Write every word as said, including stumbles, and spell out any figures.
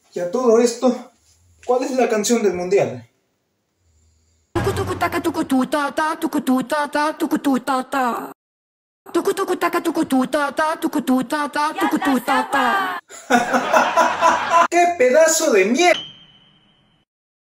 Y a todo esto, ¿cuál es la canción del mundial? Tucu tucu taca tucu tu ta ta tucu tu ta ta tucu tu ta ta. Tucu tucu taca tucu tu ta ta tucu tu ta ta tucu tu ta ta. ¡Qué pedazo de mierda!